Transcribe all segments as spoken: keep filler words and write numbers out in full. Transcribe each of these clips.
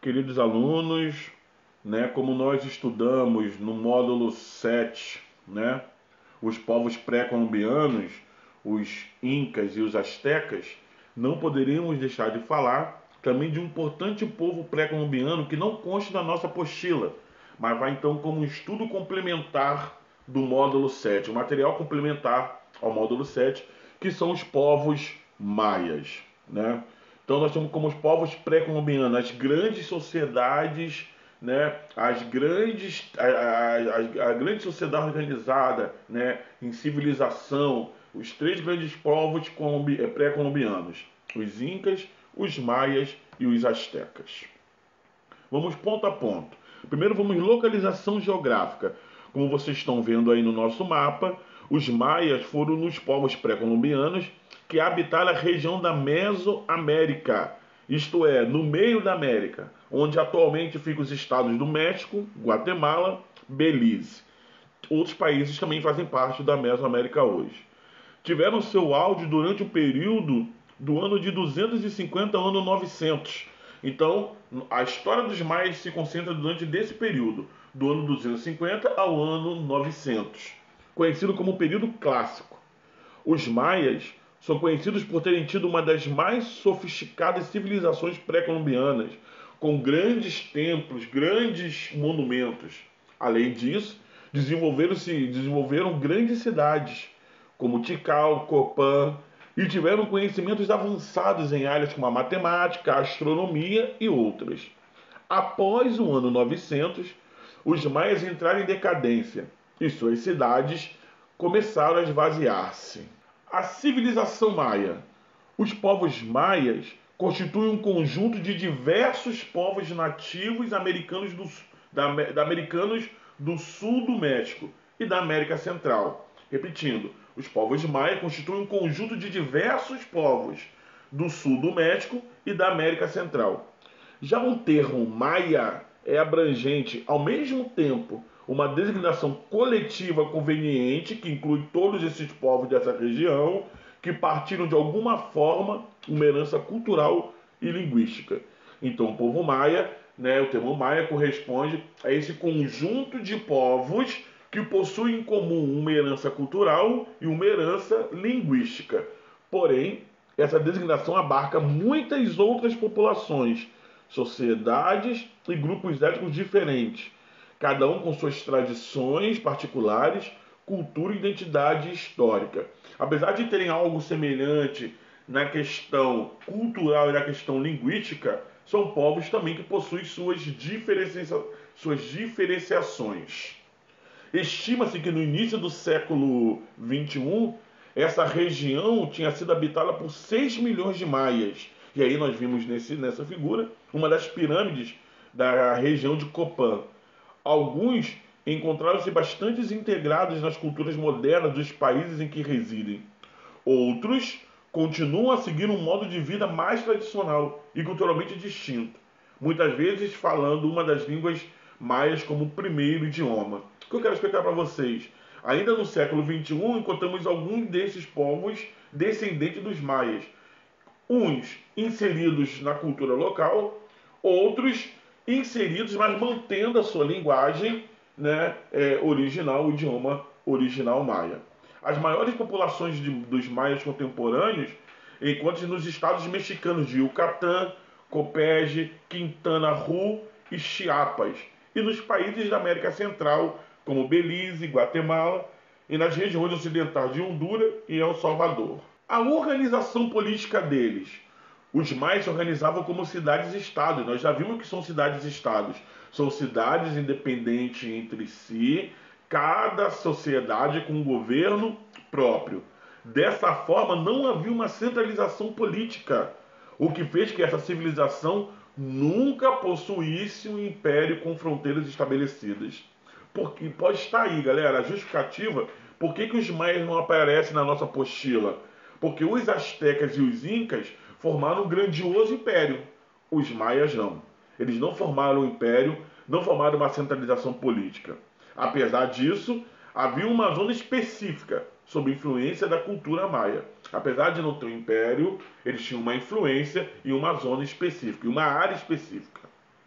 Queridos alunos, né, como nós estudamos no módulo sete, né, os povos pré-colombianos, os incas e os astecas, não poderíamos deixar de falar também de um importante povo pré-colombiano que não consta na nossa apostila, mas vai então como um estudo complementar do módulo sete, um material complementar ao módulo sete, que são os povos maias, né? Então nós temos como os povos pré-colombianos as grandes sociedades, né, as grandes, a, a, a, a grande sociedade organizada, né, em civilização, os três grandes povos pré-colombianos, os incas, os maias e os astecas. Vamos ponto a ponto. Primeiro vamos localização geográfica. Como vocês estão vendo aí no nosso mapa, os maias foram nos povos pré-colombianos que habitaram a região da Mesoamérica, isto é, no meio da América, onde atualmente ficam os estados do México, Guatemala, Belize. Outros países também fazem parte da Mesoamérica hoje. Tiveram seu auge durante o período do ano de duzentos e cinquenta ao ano novecentos. Então, a história dos maias se concentra durante desse período, do ano duzentos e cinquenta ao ano novecentos, conhecido como período clássico. Os maias são conhecidos por terem tido uma das mais sofisticadas civilizações pré-colombianas, com grandes templos, grandes monumentos. Além disso, desenvolveram-se, desenvolveram grandes cidades, como Tikal, Copán, e tiveram conhecimentos avançados em áreas como a matemática, a astronomia e outras. Após o ano novecentos, os maias entraram em decadência e suas cidades começaram a esvaziar-se. A civilização maia. Os povos maias constituem um conjunto de diversos povos nativos americanos do, da, da, americanos do sul do México e da América Central. Repetindo, os povos maias constituem um conjunto de diversos povos do sul do México e da América Central. Já o termo maia é abrangente, ao mesmo tempo, uma designação coletiva conveniente que inclui todos esses povos dessa região que partiram de alguma forma uma herança cultural e linguística. Então, o povo maia, né, o termo maia corresponde a esse conjunto de povos que possuem em comum uma herança cultural e uma herança linguística. Porém, essa designação abarca muitas outras populações, sociedades e grupos étnicos diferentes, cada um com suas tradições particulares, cultura e identidade histórica. Apesar de terem algo semelhante na questão cultural e na questão linguística, são povos também que possuem suas, diferencia... suas diferenciações. Estima-se que no início do século vinte e um, essa região tinha sido habitada por seis milhões de maias. E aí nós vimos nesse, nessa figura uma das pirâmides da região de Copán. Alguns encontraram-se bastante integrados nas culturas modernas dos países em que residem. Outros continuam a seguir um modo de vida mais tradicional e culturalmente distinto, muitas vezes falando uma das línguas maias como primeiro idioma. O que eu quero explicar para vocês? Ainda no século vinte e um, encontramos alguns desses povos descendentes dos maias, uns inseridos na cultura local, outros inseridos, mas mantendo a sua linguagem, né, é, original, o idioma original maia. As maiores populações de, dos maias contemporâneos encontram-se nos estados mexicanos de Yucatán, Campeche, Quintana Roo e Chiapas, e nos países da América Central, como Belize, Guatemala, e nas regiões ocidentais de Honduras e El Salvador. A organização política deles. Os maias se organizavam como cidades-estados. Nós já vimos que são cidades-estados. São cidades independentes entre si, cada sociedade com um governo próprio. Dessa forma, não havia uma centralização política, o que fez que essa civilização nunca possuísse um império com fronteiras estabelecidas. Porque pode estar aí, galera, a justificativa. Por que, que os maias não aparecem na nossa apostila? Porque os astecas e os incas formaram um grandioso império. Os maias não. Eles não formaram um império, não formaram uma centralização política. Apesar disso, havia uma zona específica sob influência da cultura maia. Apesar de não ter um império, eles tinham uma influência em uma zona específica, em uma área específica.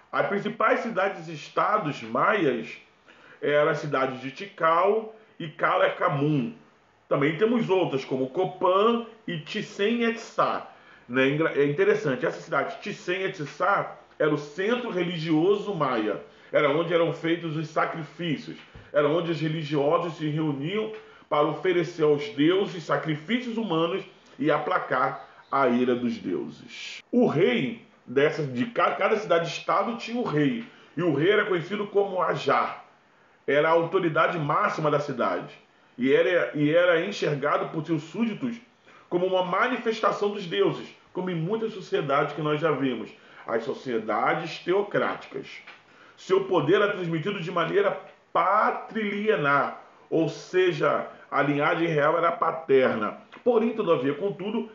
As principais cidades-estados maias eram as cidades de Tikal e Cala-Camun. Também temos outras, como Copán e Chichén-Itzá. Né? É interessante, essa cidade, Chichén-Itzá, era o centro religioso maia. Era onde eram feitos os sacrifícios. Era onde os religiosos se reuniam para oferecer aos deuses sacrifícios humanos e aplacar a ira dos deuses. O rei dessa, de cada, cada cidade-estado tinha o rei. E o rei era conhecido como Ajar. Era a autoridade máxima da cidade. E era, e era enxergado por seus súditos como uma manifestação dos deuses, como em muitas sociedades que nós já vimos, as sociedades teocráticas. Seu poder era transmitido de maneira patrilinear, ou seja, a linhagem real era paterna. Porém, todavia, contudo,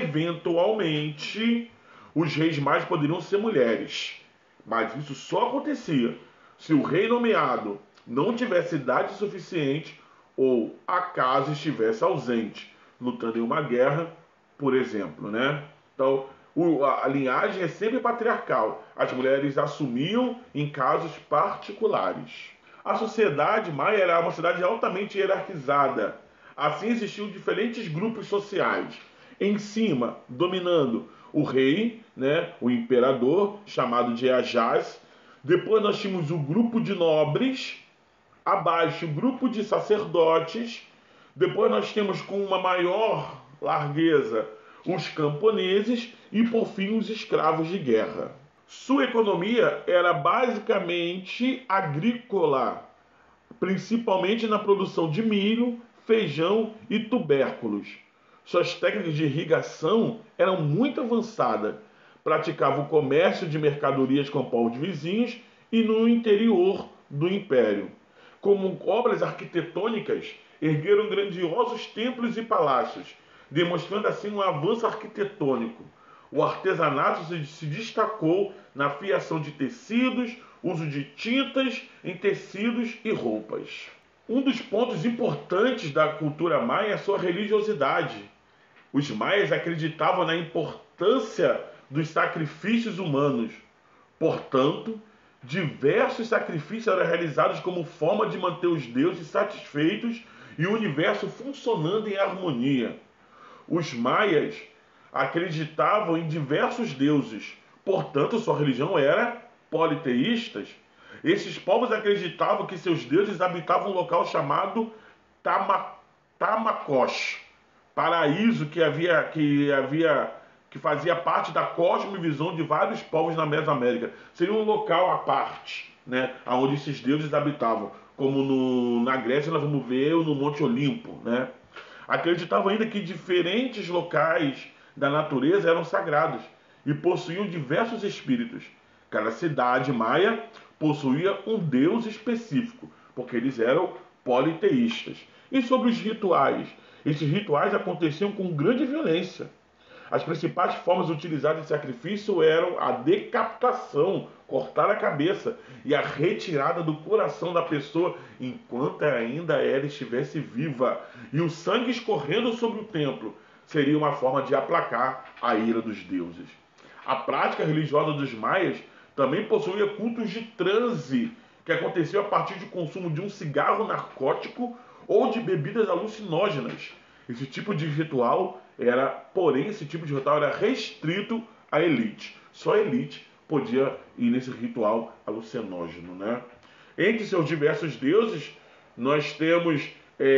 eventualmente, os reis mais poderiam ser mulheres. Mas isso só acontecia se o rei nomeado não tivesse idade suficiente ou acaso estivesse ausente, lutando em uma guerra, por exemplo, né? Então, o, a, a linhagem é sempre patriarcal. As mulheres assumiam em casos particulares. A sociedade maia era uma sociedade altamente hierarquizada. Assim existiam diferentes grupos sociais. Em cima, dominando o rei, né, o imperador, chamado de Ajaz. Depois nós tínhamos o grupo de nobres. Abaixo, o grupo de sacerdotes. Depois nós temos com uma maior largueza os camponeses e, por fim, os escravos de guerra. Sua economia era basicamente agrícola, principalmente na produção de milho, feijão e tubérculos. Suas técnicas de irrigação eram muito avançadas. Praticava o comércio de mercadorias com povos vizinhos e no interior do império. Como obras arquitetônicas, ergueram grandiosos templos e palácios, demonstrando assim um avanço arquitetônico. O artesanato se destacou na fiação de tecidos, uso de tintas em tecidos e roupas. Um dos pontos importantes da cultura maia é a sua religiosidade. Os maias acreditavam na importância dos sacrifícios humanos. Portanto, diversos sacrifícios eram realizados como forma de manter os deuses satisfeitos e o universo funcionando em harmonia. Os maias acreditavam em diversos deuses, portanto, sua religião era politeísta. Esses povos acreditavam que seus deuses habitavam um local chamado Tama, Tamacosh, paraíso que havia, que havia que fazia parte da cosmovisão de vários povos na Mesoamérica. Seria um local à parte, né, onde esses deuses habitavam, como no, na Grécia nós vamos ver no Monte Olimpo, né? Acreditavam ainda que diferentes locais da natureza eram sagrados e possuíam diversos espíritos. Cada cidade maia possuía um deus específico, porque eles eram politeístas. E sobre os rituais? Esses rituais aconteciam com grande violência. As principais formas utilizadas de sacrifício eram a decapitação, cortar a cabeça, e a retirada do coração da pessoa enquanto ainda ela estivesse viva. E o sangue escorrendo sobre o templo seria uma forma de aplacar a ira dos deuses. A prática religiosa dos maias também possuía cultos de transe, que aconteciam a partir do consumo de um cigarro narcótico ou de bebidas alucinógenas. Esse tipo de ritual era, porém, esse tipo de ritual era restrito à elite. Só a elite podia ir nesse ritual alucinógeno, né? Entre seus diversos deuses, nós temos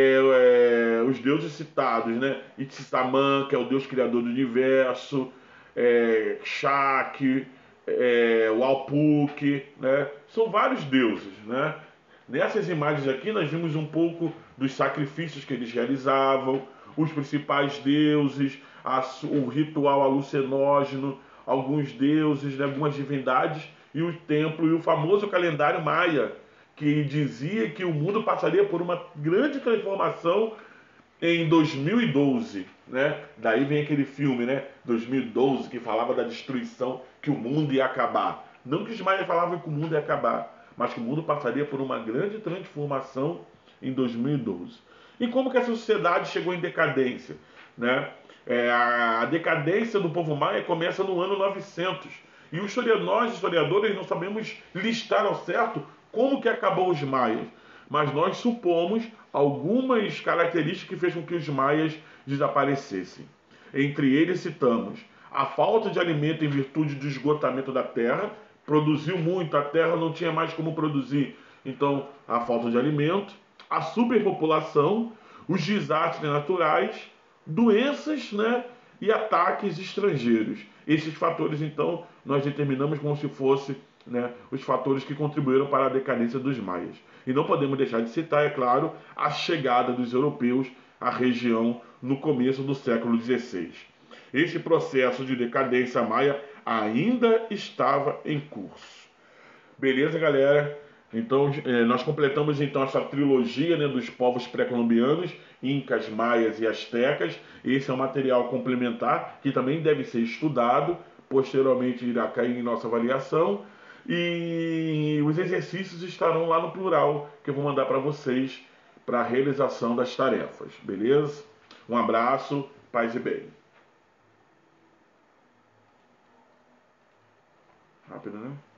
é, é, os deuses citados, né? Itzamã, que é o deus criador do universo, é, Shak, é, o Alpuk, né? São vários deuses, né? Nessas imagens aqui nós vimos um pouco dos sacrifícios que eles realizavam, os principais deuses, a, o ritual alucinógeno, alguns deuses, né, algumas divindades, e o templo e o famoso calendário maia, que dizia que o mundo passaria por uma grande transformação em dois mil e doze. Né? Daí vem aquele filme, né, dois mil e doze, que falava da destruição, que o mundo ia acabar. Não que os maias falavam que o mundo ia acabar, mas que o mundo passaria por uma grande transformação em dois mil e doze. E como que essa sociedade chegou em decadência? Né? É, a decadência do povo maia começa no ano novecentos, E os historiadores, nós, historiadores, não sabemos listar ao certo como que acabou os maias, mas nós supomos algumas características que fez com que os maias desaparecessem. Entre eles citamos a falta de alimento em virtude do esgotamento da terra, produziu muito, a terra não tinha mais como produzir, então a falta de alimento, a superpopulação, os desastres naturais, doenças, né, e ataques estrangeiros. Esses fatores, então, nós determinamos como se fosse, né, os fatores que contribuíram para a decadência dos maias. E não podemos deixar de citar, é claro, a chegada dos europeus à região no começo do século dezesseis. Este processo de decadência maia ainda estava em curso. Beleza, galera? Então, nós completamos então essa trilogia, né, dos povos pré-colombianos, incas, maias e astecas. Esse é um material complementar que também deve ser estudado, posteriormente irá cair em nossa avaliação. E os exercícios estarão lá no plural, que eu vou mandar para vocês para a realização das tarefas. Beleza? Um abraço, paz e bem. Rápido, né?